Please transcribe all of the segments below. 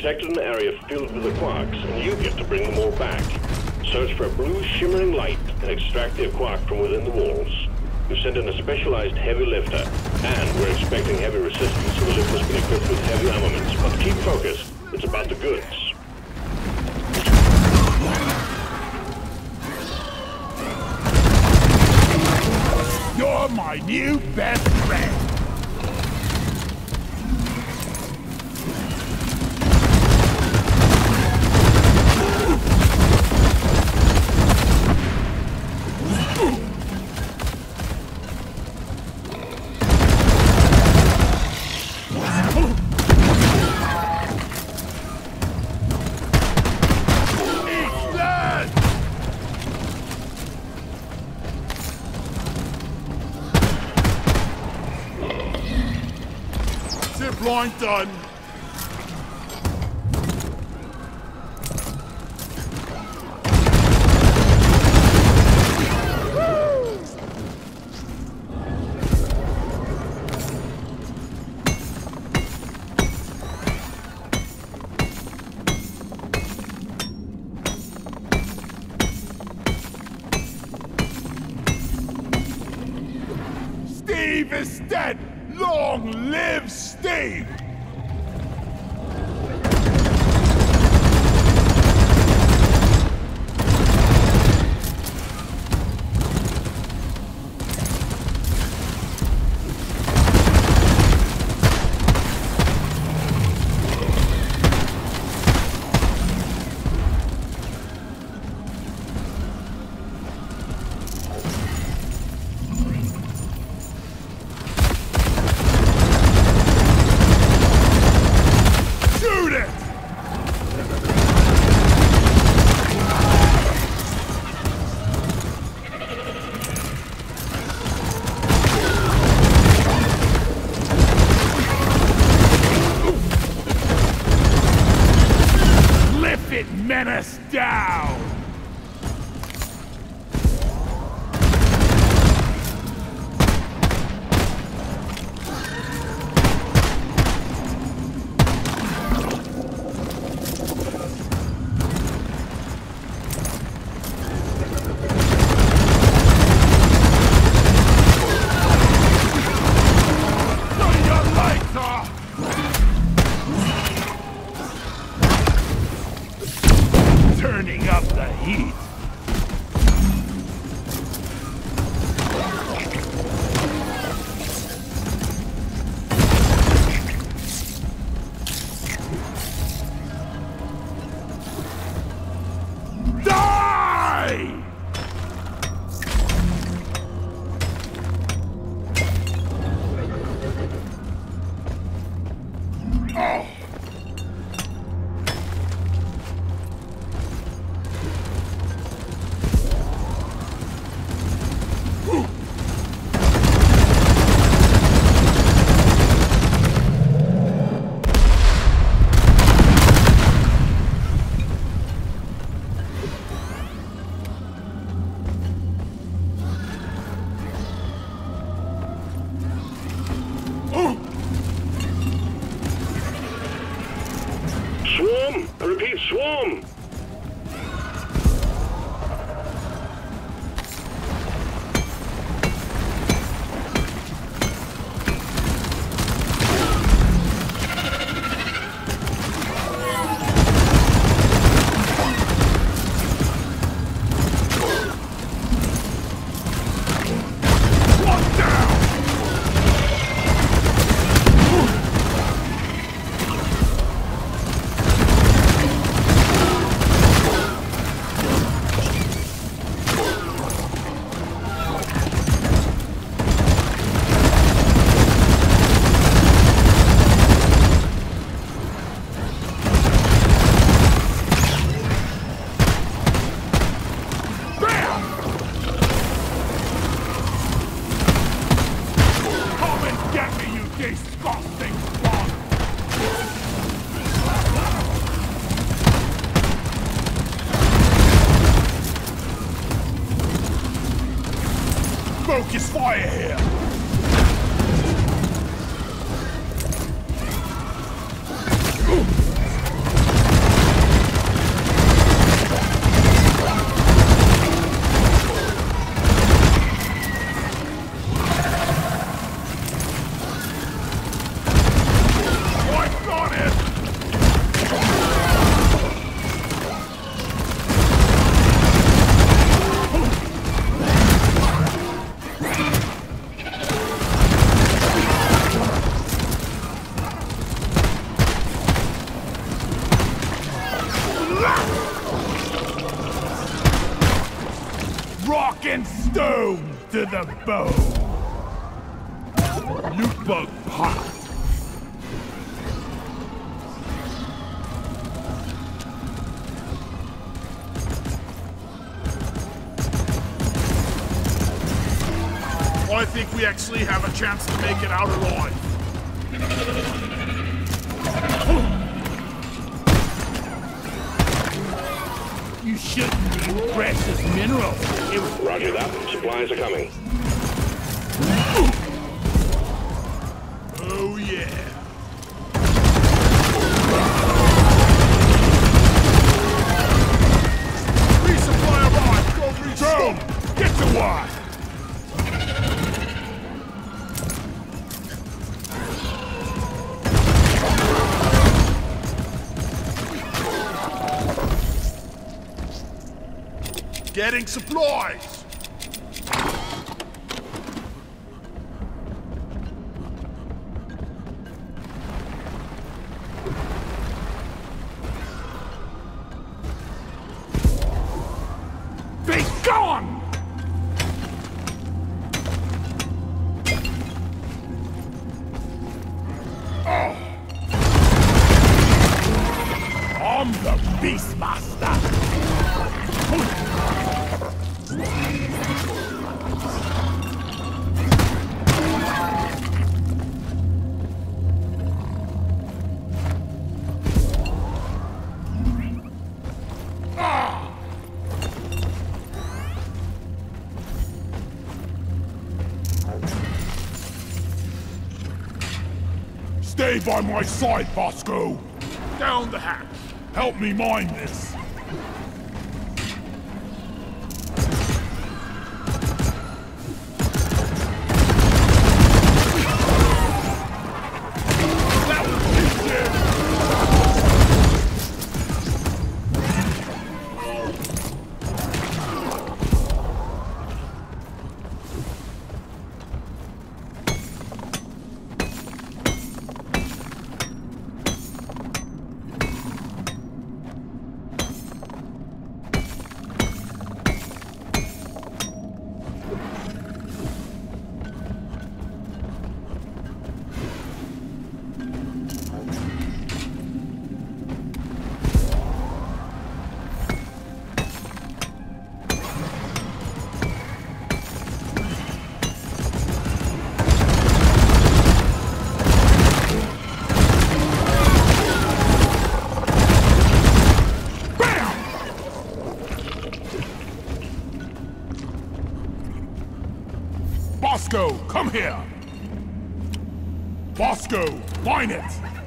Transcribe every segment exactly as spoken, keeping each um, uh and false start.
detected an area filled with the quarks, and you get to bring them all back. Search for a blue shimmering light and extract the quark from within the walls. We've sent in a specialized heavy lifter, and we're expecting heavy resistance, so the lift has been equipped with heavy armaments. But keep focused. It's about the goods. You're my new best friend! Line done. Steve is dead! Long live Steve! Menace down! Turning up the heat. Die! Oh! Swarm! I repeat, swarm! Focus fire here! rock and stone to the bone. Loot bug pop. I think we actually have a chance to make it out alive. You shouldn't need precious minerals. It... Roger that. Supplies are coming. Oh yeah. Resupply arrived. Go resupply. Get to work. Getting supplies! Be gone! Oh. I'm the Beastmaster! Stay by my side, Bosco! Down the hatch! Help me mine this! That was easy! Bosco, come here! Bosco, mine it!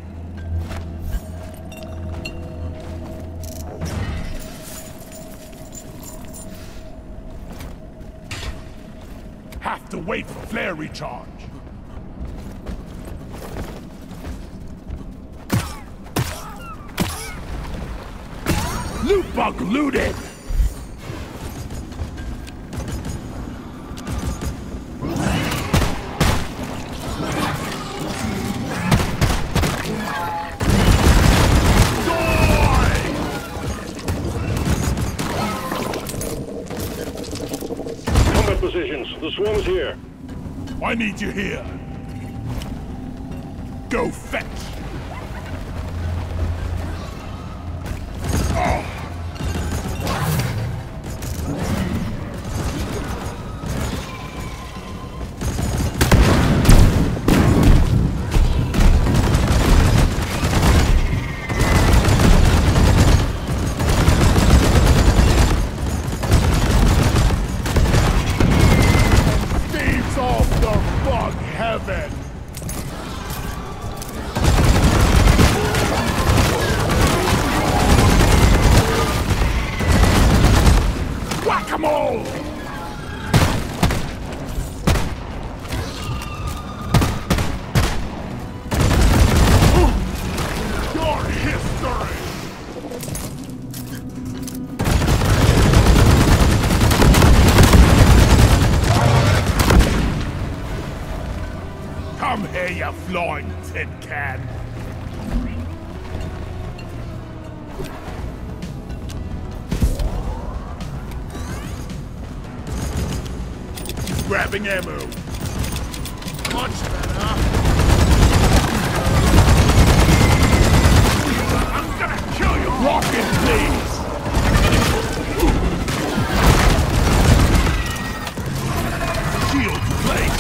Have to wait for flare recharge. Loot bug looted! The swarm's here. I need you here. Go fetch. Oh. Whack-a-mole! Your history! Come here, you flying tin can! Grabbing ammo. Much better. I'm gonna kill you! Rocket, please! Shield placed.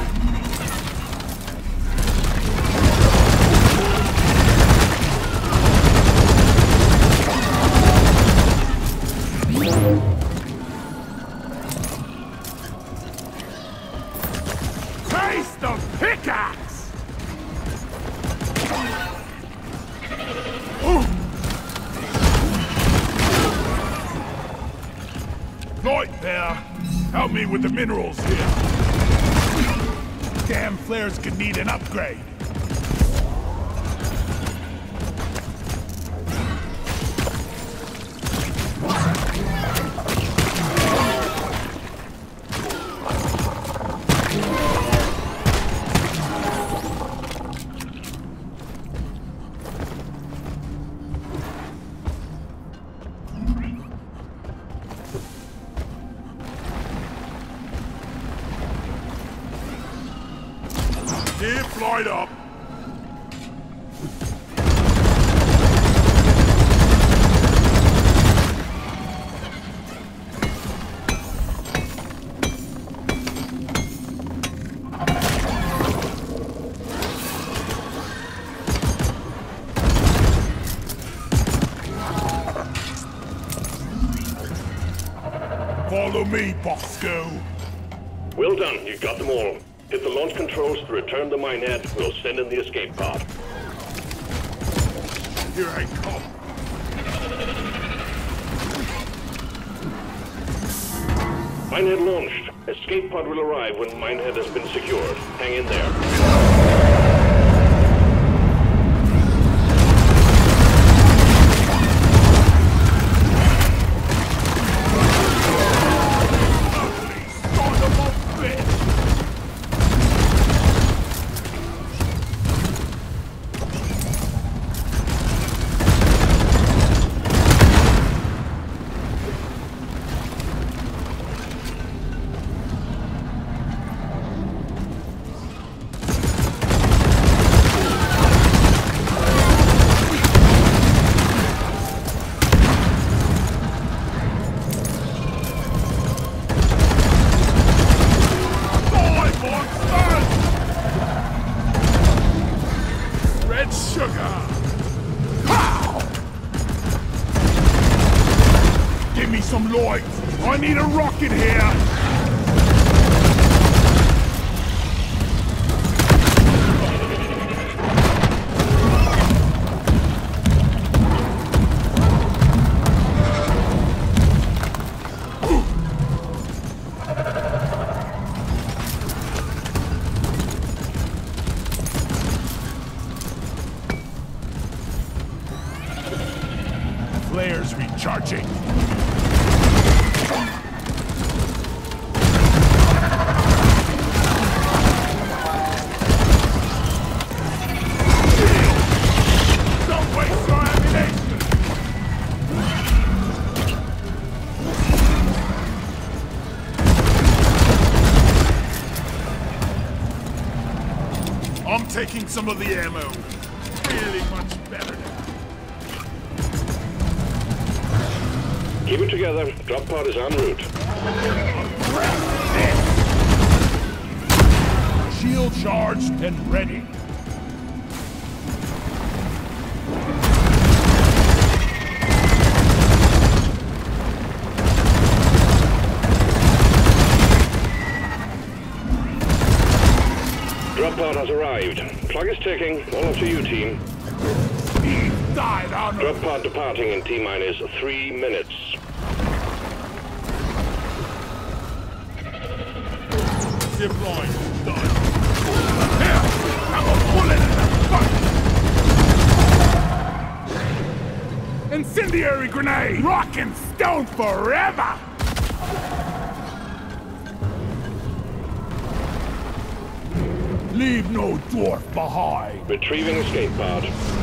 Taste the pickaxe! Ooh. Right there. Help me with the minerals here. Damn flares could need an upgrade. Dip light up. Follow me, Bosco. Well done, you got them all. Hit the launch controls to return the minehead. We'll send in the escape pod. Here I come. Minehead launched. Escape pod will arrive when minehead has been secured. Hang in there. Some light! I need a rocket here! Flares recharging. I'm taking some of the ammo. Really much better now. Keep it together. Drop pod is en route. Shield charged and ready. Drop pod has arrived. Clock is ticking. All up to you, team. Steve died on Drop pod departing in T-minus three minutes. Zip line done. Here! I'm a bullet in the fuck! Incendiary grenade! Rock and stone forever! Leave no dwarf behind. Retrieving escape pod.